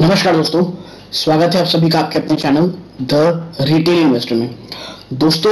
नमस्कार दोस्तों, स्वागत है आप सभी का आपके अपने चैनल द रिटेल इन्वेस्टर में। दोस्तों,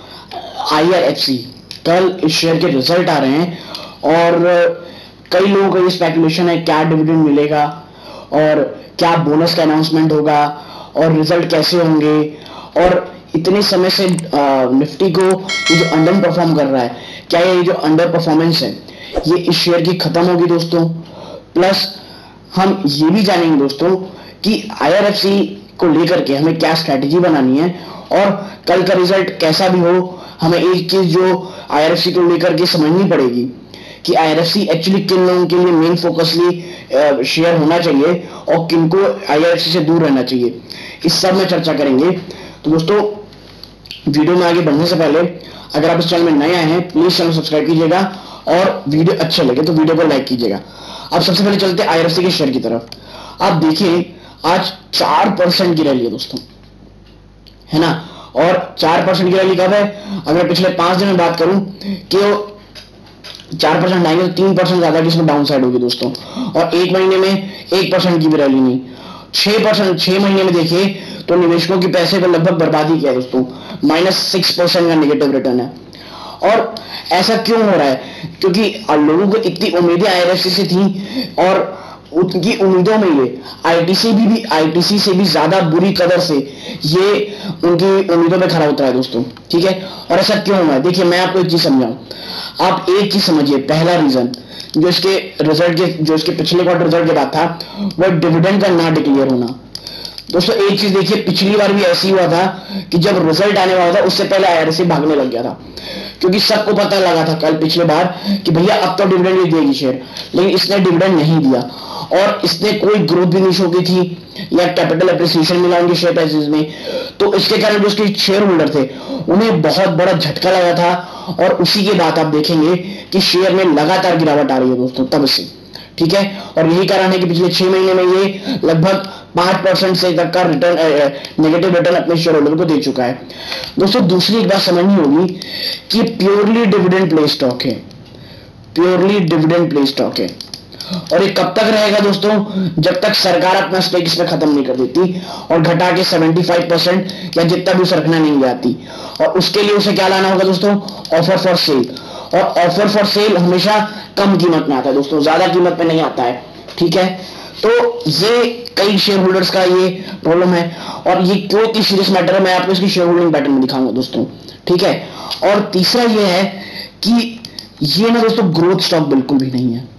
IRFC कल इस शेयर के रिजल्ट आ रहे हैं और कई लोगों का ये स्पेकुलेशन है क्या डिविडेंड मिलेगा और क्या बोनस का अनाउंसमेंट होगा और रिजल्ट कैसे होंगे। और इतने समय से निफ्टी को ये जो अंडर परफॉर्म कर रहा है, क्या ये जो अंडर परफॉर्मेंस है ये इस शेयर की खत्म होगी दोस्तों। प्लस हम ये भी जानेंगे दोस्तों कि IRFC को लेकर के हमें क्या स्ट्रैटेजी बनानी है और कल का रिजल्ट कैसा भी हो, हमें एक चीज जो IRFC को लेकर के समझनी पड़ेगी कि IRFC एक्चुअली किन लोगों के लिए मेन फोकसली शेयर होना चाहिए और किनको IRFC से दूर रहना चाहिए, इस सब में चर्चा करेंगे। तो दोस्तों, वीडियो में आगे बढ़ने से पहले अगर आप इस चैनल में नए आए हैं प्लीज चैनल सब्सक्राइब कीजिएगा और वीडियो अच्छे लगे तो वीडियो को लाइक कीजिएगा। अब सबसे पहले चलते हैं IRFC के शेयर की तरफ। आप देखिए आज 4% की रैली है दोस्तों, है ना। और 4% की रैली कब है? अगर पिछले 5 दिन में बात करूं कि 4% आएंगे तो 3% ज्यादा की इसमें डाउन साइड होगी दोस्तों। और एक महीने में 1% की भी रैली नहीं, 6%। 6 महीने में देखिए तो निवेशकों के पैसे को लगभग बर्बादी किया दोस्तों, -6% का नेगेटिव रिटर्न है। और ऐसा क्यों हो रहा है? क्योंकि लोगों को इतनी उम्मीदें IRFC से थी और उनकी उम्मीदों में ये ITC से भी ज्यादा बुरी कदर से ये उनकी उम्मीदों पे खरा उतरा है दोस्तों, ठीक है। और ऐसा क्यों हुआ है? देखिए मैं आपको एक चीज समझाऊं, आप एक चीज समझिए। पहला रीजन जो इसके पिछले क्वार्टर रिजल्ट के बाद था वो डिविडेंड का ना डिक्लेयर होना। दोस्तों एक चीज देखिए, पिछली बार भी ऐसी हुआ था कि जब रिजल्ट आने वाला था उससे पहले IRFC भागने लग गया था, क्योंकि सबको पता लगा था कल पिछले बार कि भैया अब तो डिविडेंड देगी शेयर, लेकिन इसने डिविडेंड नहीं दिया और इसने कोई ग्रोथ भी नहीं शो की थी या कैपिटल एप्रिसिएशन मिला उनके शेयर प्राइसेस में। तो इसके कारण जो उसके शेयर होल्डर थे उन्हें बहुत बड़ा झटका लगा था और उसी के बाद आप देखेंगे कि शेयर में लगातार गिरावट आ रही है दोस्तों तब से, ठीक है। और यही कारण है कि पिछले 6 महीने में ये लगभग 5% से तक का रिटर्न नेगेटिव रिटर्न अपने शेयर होल्डर को दे चुका है दोस्तों। दूसरी एक बात समझनी होगी कि प्योरली डिविडेंड प्ले स्टॉक है, प्योरली डिविडेंड प्ले स्टॉक है। और ये कब तक रहेगा दोस्तों? जब तक सरकार अपना स्टेक इसमें खत्म नहीं कर देती और घटा के 75% या जितना भी उसे रखना नहीं जाती। और उसके लिए उसे क्या लाना होगा दोस्तों? Offer for sale. और ऑफर फॉर सेल हमेशा कम कीमत में आता है दोस्तों, ज्यादा कीमत में नहीं आता है, ठीक है। तो ये कई शेयर होल्डर्स का ये प्रॉब्लम है और ये क्यों इतनी सीरियस मैटर है मैं आपको इसकी शेयर होल्डिंग पैटर्न में दिखाऊंगा दोस्तों, ठीक है। और तीसरा ये है कि ये ना दोस्तों ग्रोथ स्टॉक बिल्कुल भी नहीं है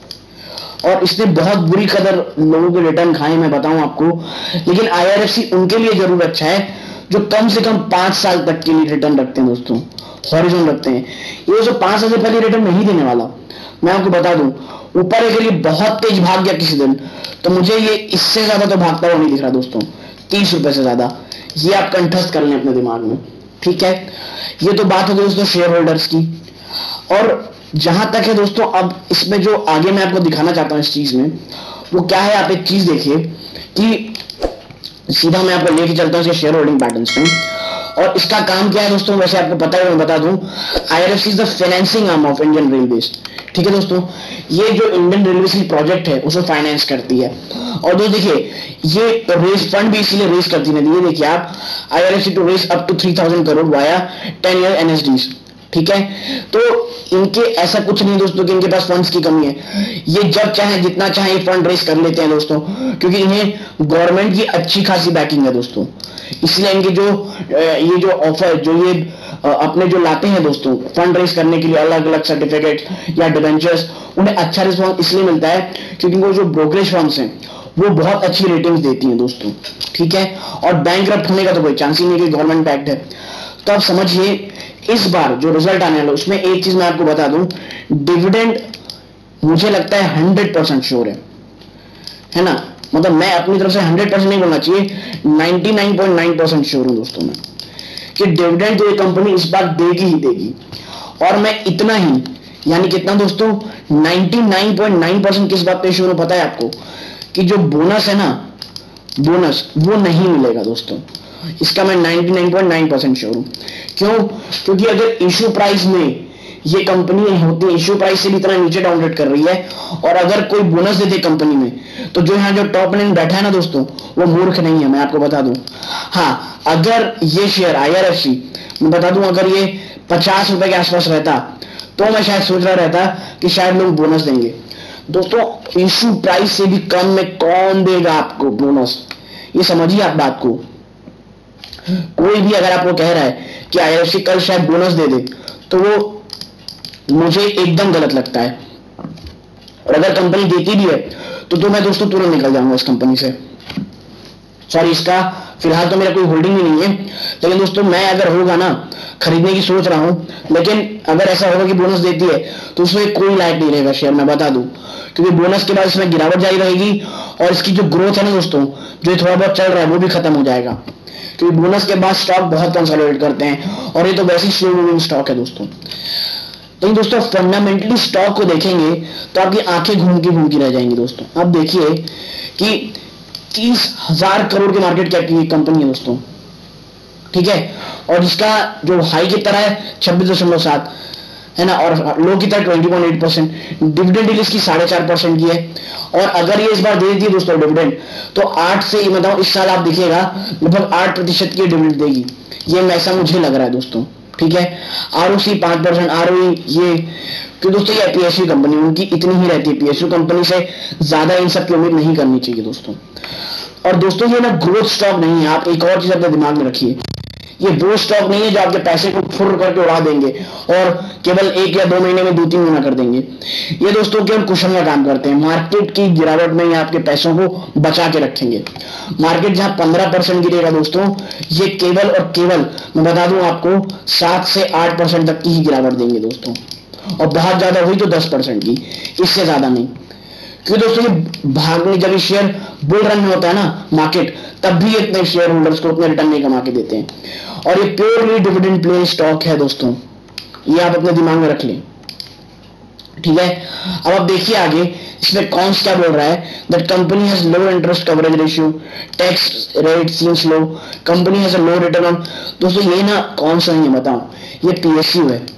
और इसने बहुत बुरी कदर लोगों के रिटर्न खाए, मैं बताऊं आपको। लेकिन IRFC उनके लिए जरूर अच्छा है जो कम से कम 5 साल तक के लिए रिटर्न रखते हैं दोस्तों, हॉरिजॉन रखते हैं। ये जो 5 साल से पहले रिटर्न नहीं देने वाला, मैं आपको बता दूं, ऊपर के लिए बहुत तेज भाग गया किसी दिन तो मुझे ये इससे ज्यादा तो भागता हुआ नहीं दिख रहा दोस्तों, 30 रुपए से ज्यादा। ये आप कंठस्थ कर लें अपने दिमाग में, ठीक है। ये तो बात होगी दोस्तों शेयर होल्डर्स की। और जहां तक है दोस्तों, अब इसमें जो आगे मैं आपको दिखाना चाहता हूं इस चीज में वो क्या है, आप एक चीज देखिए कि सीधा मैं आपको लेके चलता हूं इसके शेयर होल्डिंग पैटर्न्स में। और इसका काम क्या है दोस्तों? वैसे आपको पता है, मैं बता दूं, IRFC is the financing arm of Indian railways, ठीक है दोस्तों। ये जो इंडियन रेलवे की प्रोजेक्ट है उसे फाइनेंस करती है। और दोस्तों देखिए ये रेज फंड भी इसीलिए रेज करती है। ये देखिए आप, IRFC to raise up to 3000 crore via 10 year NSDs, ठीक है। तो इनके ऐसा कुछ नहीं दोस्तों कि इनके पास फंड्स की कमी है, ये जब चाहे जितना चाहे फंड रेस कर लेते हैं दोस्तों, क्योंकि इन्हें गवर्नमेंट की अच्छी खासी बैकिंग है दोस्तों। इसलिए इनके जो ये जो ऑफर जो ये अपने जो लाते हैं दोस्तों फंड रेस करने के लिए अलग अलग सर्टिफिकेट या डिबेंचर्स, उन्हें अच्छा रिस्पॉन्स इसलिए मिलता है क्योंकि वो जो ब्रोकरेज फर्म्स हैं वो बहुत अच्छी रेटिंग्स देती हैं दोस्तों, ठीक है। और बैंकरप्ट होने का तो कोई चांस ही नहीं कि गवर्नमेंट बैक्ड है। तो आप समझिए इस बार जो रिजल्ट आने वाला उसमें एक चीज मैं आपको बता दूं, डिविडेंड मुझे लगता है 100% श्योर है ना। मतलब मैं अपनी तरफ से 100% नहीं बोलना चाहिए, 99.9% श्योर हूं दोस्तों मैं कि डिविडेंड जो ये कंपनी इस बार देगी ही देगी। और मैं इतना ही यानी कितना दोस्तों, 99.9% किस बात पे श्योर हूं पता है आपको? कि जो बोनस है ना, बोनस वो नहीं मिलेगा दोस्तों। इसका मैं 99.9% श्योर हूं। क्यों? क्योंकि अगर इश्यू प्राइस में ये कंपनी होती इश्यू प्राइस से भी इतना नीचे डाउनग्रेड कर रही है, और अगर कोई बोनस देते कंपनी में तो जो यहाँ जो टॉप मैनेजमेंट बैठा है ना दोस्तों, वो मूर्ख नहीं है, मैं आपको बता दूं। हाँ, अगर ये शेयर IRFC मैं बता दूं अगर ये 50 रुपए के आसपास रहता तो मैं शायद सोच रहा रहता कि शायद लोग बोनस देंगे। दोस्तों इश्यू प्राइस से भी कम में कौन देगा आपको बोनस, ये समझिए आप बात को। कोई भी अगर आपको कह रहा है कि IRFC कल शायद बोनस दे दे तो वो मुझे एकदम गलत लगता है, और अगर कंपनी देती भी है तो मैं दोस्तों तुरंत निकल जाऊंगा इस कंपनी से। सॉरी, इसका फिलहाल तो मेरा कोई होल्डिंग भी नहीं है, लेकिन दोस्तों मैं अगर होगा ना खरीदने की सोच रहा हूं, लेकिन अगर ऐसा होगा कि बोनस देती है तो उसमें कोई लायक नहीं रहेगा शेयर, मैं बता दूं, क्योंकि बोनस के बाद इसमें गिरावट जारी रहेगी, और इसकी जो ग्रोथ है ना दोस्तों, जो थोड़ा बहुत चल रहा है वो भी खत्म हो जाएगा, क्योंकि बोनस के बाद स्टॉक बहुत कंसोलिडेट करते हैं, और ये तो वैसे ही स्लो मूविंग स्टॉक है दोस्तों। तो दोस्तों फंडामेंटली स्टॉक को देखेंगे तो आपकी आंखें घूमती रह जाएंगी दोस्तों। अब देखिए कि 30,000 करोड़ की मार्केट कैप की कंपनी है दोस्तों, ठीक है, और इसका जो हाई की तरह है 26.7 है ना, और लो की तरह 20.8%, डिविडेंड यील्ड इसकी 4.5% की है, और अगर ये इस बार दे देती है दोस्तों डिविडेंड तो 8 से मतलब इस साल आप देखिएगा लगभग 8% की डिविडेंड देगी, ये ऐसा मुझे लग रहा है दोस्तों, ठीक है। ROC 5%, ROE ये, क्योंकि दोस्तों ये PSU कंपनी उनकी इतनी ही रहती है, PSU कंपनी से ज्यादा इन सब की उम्मीद नहीं करनी चाहिए दोस्तों। और दोस्तों ये ना ग्रोथ स्टॉक नहीं है, आप एक और चीज अपने दिमाग में रखिए, ये वो स्टॉक नहीं है जो आपके पैसे को फुर करके उड़ा देंगे और केवल 1 या 2 महीने में 2-3 गुना कर देंगे। ये दोस्तों केवल कुशन का काम करते हैं, मार्केट की गिरावट में ये आपके पैसों को बचा के रखेंगे। मार्केट जहां 15% गिरेगा दोस्तों, ये केवल और केवल मैं बता दूं आपको 7 से 8% तक की ही गिरावट देंगे दोस्तों, और बहुत ज्यादा हुई तो 10% की, इससे ज्यादा नहीं। क्योंकि दोस्तों ये भागने, जब ये शेयर बुल रन में होता है ना मार्केट, तब भी इतने शेयर होल्डर्स को उतने रिटर्न नहीं कमा के देते हैं, और ये प्योरली डिविडेंड प्ले स्टॉक है दोस्तों, ये आप अपने दिमाग में रख लें, ठीक है। अब आप देखिए आगे इसमें कॉन्स क्या बोल रहा है, that company has low interest coverage ratio, tax rate seems low, company has a low return on. दोस्तों ये ना कॉन्स नहीं है, बताओ, ये PSU है,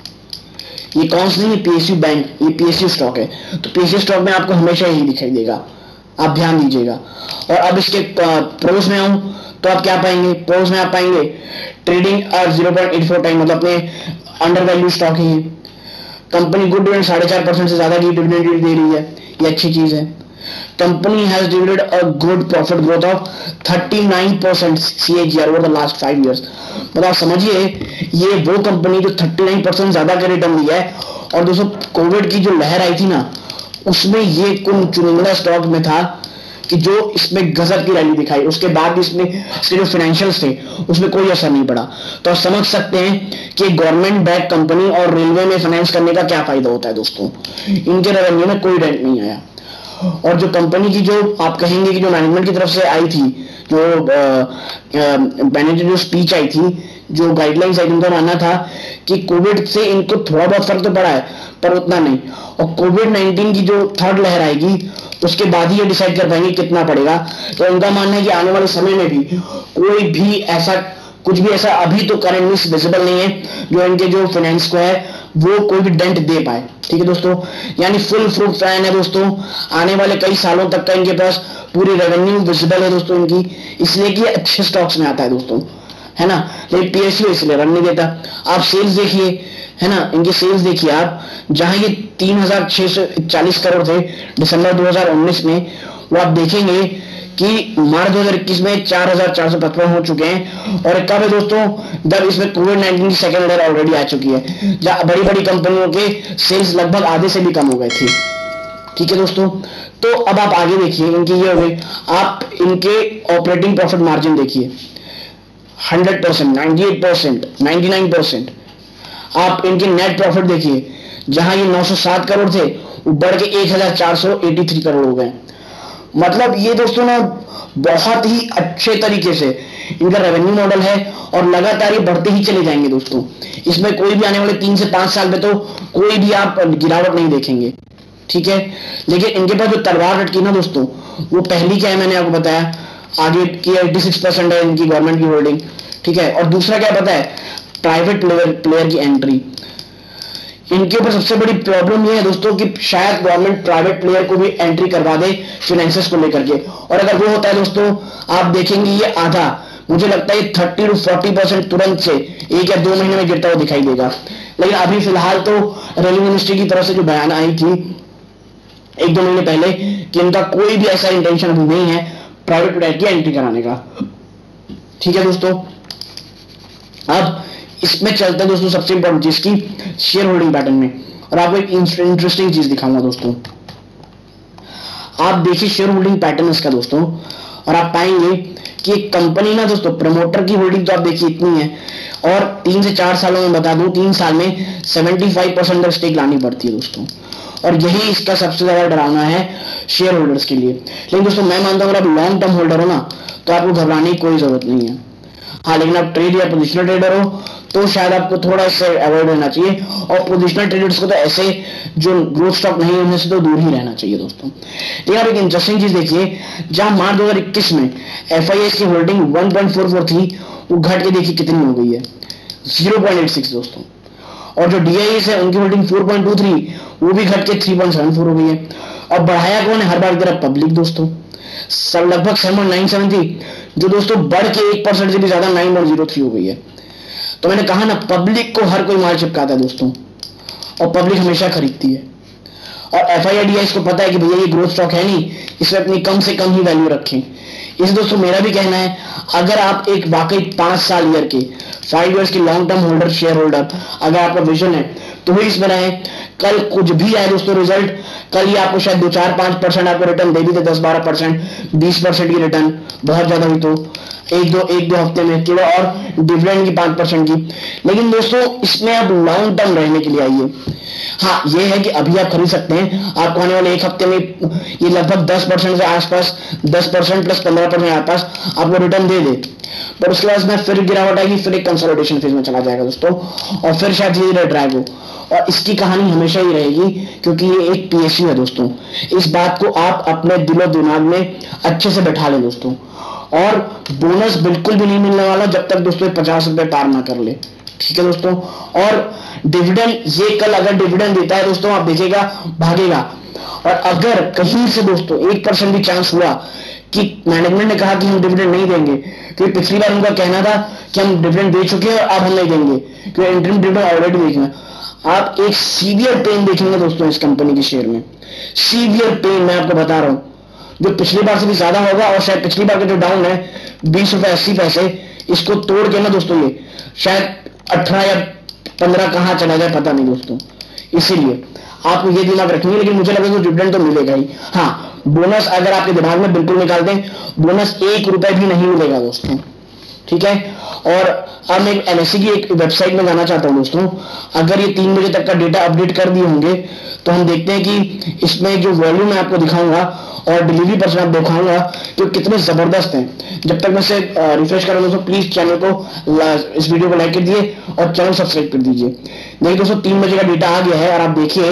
ये कॉन्स नहीं है, PSU बैंक, ये PSU स्टॉक है, तो PSU स्टॉक में आपको हमेशा यही दिखाई देगा, आप ध्यान दीजिएगा। और अब इसके प्रोस में आऊं तो आप क्या पाएंगे, प्रोस में आप पाएंगे ट्रेडिंग 0.84 टाइम, मतलब अपने अंडर वैल्यू स्टॉक है, कंपनी गुड डिविडेंड 4.5% से ज्यादा की डिविडेंड दे रही है, ये अच्छी चीज है। Company has delivered a good profit growth of 39% CAGR over the last 5 years। मतलब आप समझिए ये वो कंपनी जो 39% ज्यादा का रिटर्न दिया है, और दोस्तों कोविड की जो लहर आई थी ना, उसमें ये कुल चुनिंदा स्टॉक में था कि जो इसमें गजब की रैली दिखाई, उसके बाद भी इसमें इसके जो फाइनेंशियल्स थे उसमें कोई असर नहीं पड़ा। तो आप समझ सकते हैं कि गवर्नमेंट बैक कंपनी और रेलवे में फाइनेंस करने का क्या फायदा होता है दोस्तों, इनके रेवेन्यू में कोई डेंट नहीं आया। और जो कंपनी की जो आप कहेंगे कि जो मैनेजमेंट की तरफ से आई थी, जो मैनेजर जो स्पीच आई थी, जो गाइडलाइंस आई, उनका मानना था कि कोविड से इनको थोड़ा बहुत फर्क तो पड़ा है पर उतना नहीं, और कोविड-19 की जो थर्ड लहर आएगी उसके बाद ही ये डिसाइड कर पाएंगे कितना पड़ेगा। तो उनका मानना है कि आने वाले समय में भी कोई भी ऐसा कुछ भी ऐसा अभी तो करंट में विजिबल नहीं है जो इनके जो फाइनेंस को है वो कोई भी डेंट दे पाए, ठीक है दोस्तों। यानी फुल फ्रूट फैन है दोस्तों, आने वाले कई सालों तक का इनके पास पूरी रेवेन्यू विजिबल है दोस्तों इनकी, इसलिए कि अच्छे स्टॉक्स में आता है दोस्तों, है ना। लेकिन PSU इसलिए रन नहीं देता। आप सेल्स देखिए, है ना, इनके सेल्स देखिए आप, जहां ये 3,640 करोड़ थे दिसंबर 2019 में, वो आप देखेंगे कि मार्च 2021 में 4,455 हो चुके हैं। और कब है दोस्तों, जब इसमें कोविड-19 की सेकेंड लहर ऑलरेडी आ चुकी है, जहां बड़ी बड़ी कंपनियों के सेल्स लगभग आधे से भी कम हो गए थे, ठीक है दोस्तों। तो अब आप आगे देखिए, इनकी ये हो गई, आप इनके ऑपरेटिंग प्रॉफिट मार्जिन देखिए 100%, 98%, 99%। आप इनके नेट प्रॉफिट देखिए, जहां ये 907 करोड़ थे वो बढ़ के 1,483 करोड़ हो गए। मतलब ये दोस्तों ना बहुत ही अच्छे तरीके से इनका रेवेन्यू मॉडल है, और लगातार ये बढ़ते ही चले जाएंगे दोस्तों। इसमें कोई भी आने वाले 3 से 5 साल में तो कोई भी आप गिरावट नहीं देखेंगे, ठीक है। लेकिन इनके पास जो तलवार लटकी ना दोस्तों, वो पहली क्या है मैंने आपको बताया, आगे की 86% है इनकी गवर्नमेंट की होल्डिंग, ठीक है। और दूसरा क्या पता है, प्राइवेट प्लेयर की एंट्री। इनके ऊपर सबसे बड़ी प्रॉब्लम ये है दोस्तों कि शायद गवर्नमेंट प्राइवेट प्लेयर को भी एंट्री करवा दे फाइनेंसेस को लेकर के, और अगर वो होता है दोस्तों आप देखेंगे ये आधा, मुझे लगता है 30 to 40% तुरंत से 1 या 2 महीने में गिरता हुआ दिखाई देगा। लेकिन अभी फिलहाल तो रेलवे मिनिस्ट्री की तरफ से जो बयान आई थी 1-2 महीने पहले कि इनका कोई भी ऐसा इंटेंशन अभी नहीं है प्राइवेट प्लेयर की एंट्री कराने का। ठीक है दोस्तों, अब इसमें चलते हैं दोस्तों सबसे इंपॉर्टेंट चीज की शेयर होल्डिंग पैटर्न में, और आपको एक इंटरेस्टिंग चीज दिखाऊंगा दोस्तों। आप देखिए शेयर होल्डिंग पैटर्न इसका दोस्तों, और आप पाएंगे कि एक कंपनी ना दोस्तों प्रमोटर की होल्डिंग तो आप देखिए इतनी है, और 3 से 4 सालों में बता दूं 3 साल में 75% स्टेक लानी पड़ती है दोस्तों, और यही इसका सबसे ज्यादा डरावना है शेयर होल्डर्स के लिए। लेकिन दोस्तों मैं मानता हूं अगर आप लॉन्ग टर्म होल्डर हो ना तो आपको घबराने की कोई जरूरत नहीं है। हाँ, लेकिन आप ट्रेड या पोजिशनल ट्रेडर हो तो शायद आपको थोड़ा सा अवॉइड रहना चाहिए, और पोजिशनल ट्रेडर्स को तो ऐसे जो ग्रोथ स्टॉक नहीं है उनसे तो दूर ही रहना चाहिए दोस्तों। लेकिन आप एक इंटरेस्टिंग चीज देखिए, जहां मार्च 2021 में FIS की होल्डिंग 1.44 थी वो घट के देखिए कितनी हो गई है 0.86 दोस्तों, और जो DIS है उनकी होल्डिंग 4.23 वो भी घट के 3.74 हो गई है। और बढ़ाया कौन है हर बार की तरह पब्लिक दोस्तों, सब लगभग 7.97 थी जो दोस्तों बढ़ के 1% से भी ज्यादा 9.03 हो गई है। तो मैंने कहा ना पब्लिक को हर कोई माल चिपकाता है दोस्तों, और पब्लिक हमेशा खरीदती है, और FIDIS को पता है कि भैया ये ग्रोथ स्टॉक है नहीं, इसमें अपनी कम से कम ही वैल्यू रखें। इस दोस्तों मेरा भी कहना है अगर आप एक वाकई 5 साल ईयर के 5 इयर्स के long term holder share holder अगर आपका विजन है तो ही इसमें रहे। कल कुछ भी आए दोस्तों रिजल्ट, कल ये आपको शायद 2-4-5% आपको रिटर्न दे भी दे, 10-12% 20% की रिटर्न बहुत ज्यादा हुई तो एक दो हफ्ते में केवल, और डिविडेंड की 5% की। लेकिन दोस्तों इसमें आप लॉन्ग टर्म रहने के लिए आइए। हाँ ये है कि अभी आप खरीद सकते हैं, आपको आने वाले 1 हफ्ते में ये लगभग 10% से आसपास 10% प्लस 15% आसपास आपको रिटर्न दे दे, पर उसके बाद में फिर गिरावट आएगी, फिर एक कंसोलिडेशन फेज में चला जाएगा दोस्तों, और फिर शायद धीरे ड्रैग हो, और इसकी कहानी हमेशा ही रहेगी क्योंकि ये एक PSU है दोस्तों। इस बात को आप अपने दिलो दिमाग में अच्छे से बैठा लें दोस्तों, और बोनस बिल्कुल भी नहीं मिलने वाला जब तक दोस्तों 50 रुपए पार ना कर ले। ठीक है दोस्तों, और डिविडेंड ये कल अगर डिविडेंड देता है दोस्तों आप देखिएगा भागेगा, और अगर कहीं से दोस्तों 1% भी चांस हुआ कि मैनेजमेंट ने कहा कि हम डिविडेंड नहीं देंगे, क्योंकि पिछली बार उनका कहना था कि हम डिविडेंड दे चुके हैं और अब हम नहीं देंगे क्योंकि इंटरिम डिविडेंड ऑलरेडी देखेंगे, आप एक सीवियर पेन देखेंगे दोस्तों इस कंपनी के शेयर में, सीवियर पेन मैं आपको बता रहा हूं, जो पिछली बार से भी ज्यादा होगा। और शायद पिछली बार का जो डाउन है 20 रुपए 80 पैसे, इसको तोड़ के ना दोस्तों ये शायद 18 या 15 कहां चला जाए पता नहीं दोस्तों, इसीलिए आपको ये दिमाग रखेंगे। लेकिन मुझे लगा डिविडेंड तो मिलेगा ही। हाँ बोनस अगर आपके दिमाग में बिल्कुल निकाल दें, बोनस 1 रुपए भी नहीं मिलेगा दोस्तों। ठीक है, और अब मैं NSE की एक वेबसाइट में जाना चाहता हूं दोस्तों, अगर ये 3 बजे तक का डेटा अपडेट कर दिए होंगे तो हम देखते हैं कि इसमें जो वॉल्यूम मैं आपको दिखाऊंगा और डिलीवरी परसेंट आप दिखाऊंगा तो कितने जबरदस्त हैं। जब तक मैं इसे रिफ्रेश करूंगा दोस्तों प्लीज चैनल को इस वीडियो को लाइक कर दिए और चैनल सब्सक्राइब कर दीजिए। देखिए दोस्तों 3 बजे का डेटा आ गया है, और आप देखिए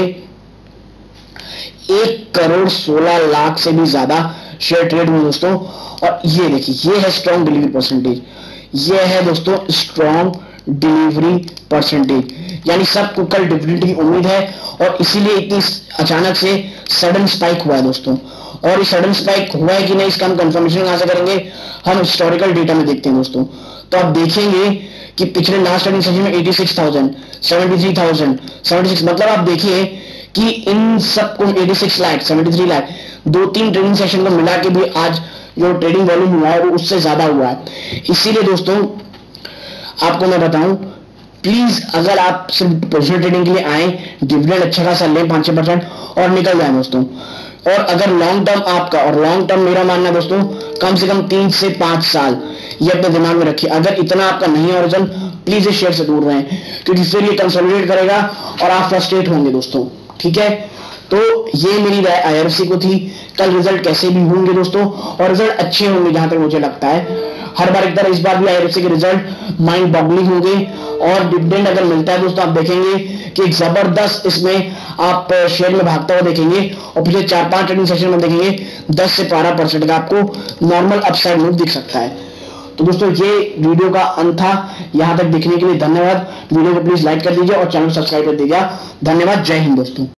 1,16,00,000 से भी ज्यादा शेयर ट्रेड हुए दोस्तों, और ये देखिए ये है स्ट्रॉन्ग डिलीवरी परसेंटेज, ये है दोस्तों स्ट्रॉन्ग डिलीवरी परसेंटेज, यानी सबको कल डिविडेंड की उम्मीद है, और इसीलिए इतनी अचानक से सडन स्पाइक हुआ है दोस्तों। और ये सडन स्पाइक हुआ है कि नहीं इसका हम कंफर्मेशन कहां से करेंगे, हम हिस्टोरिकल डेटा में देखते हैं दोस्तों। तो आप देखेंगे कि पिछले लास्ट ट्रेडिंग सेशन में 86,000 73,000 76, मतलब आप देखिए कि इन सबको 86 लाख 73 लाख 2-3 ट्रेडिंग सेशन को मिला के भी आज जो ट्रेडिंग वॉल्यूम हुआ है वो उससे ज्यादा हुआ है। इसीलिए दोस्तों आपको मैं बताऊं प्लीज अगर आप सिर्फ पोजिशनल ट्रेडिंग के लिए आए, डिविडेंड अच्छा खासा लें 5-6% और निकल जाए दोस्तों। और अगर लॉन्ग टर्म आपका, और लॉन्ग टर्म मेरा मानना है दोस्तों कम से कम 3 से 5 साल, ये अपने दिमाग में रखिए। अगर इतना आपका नहीं है ओरिजिन प्लीज इस शेयर से दूर रहें, क्योंकि फिर ये कंसोलिडेट करेगा और आप फ्रस्ट्रेट होंगे दोस्तों। ठीक है, तो ये मेरी राय IRFC को थी। कल रिजल्ट कैसे भी होंगे दोस्तों, और रिजल्ट अच्छे होंगे जहां तक मुझे लगता है। हर बार एक तरह इस बार भी IRFC के रिजल्ट माइंड बॉगलिंग होंगे, और डिविडेंड अगर मिलता है दोस्तों आप देखेंगे कि एक जबरदस्त इसमें आप शेयर में भागता हुआ देखेंगे, और पिछले 4-5 ट्रेडिंग सेशन में देखेंगे 10 से 12% का आपको नॉर्मल अपसाइड मूव दिख सकता है। तो दोस्तों ये वीडियो का अंत था। यहां तक देखने के लिए धन्यवाद। वीडियो को प्लीज लाइक कर दीजिए और चैनल सब्सक्राइब कर दीजिए। धन्यवाद। जय हिंद दोस्तों।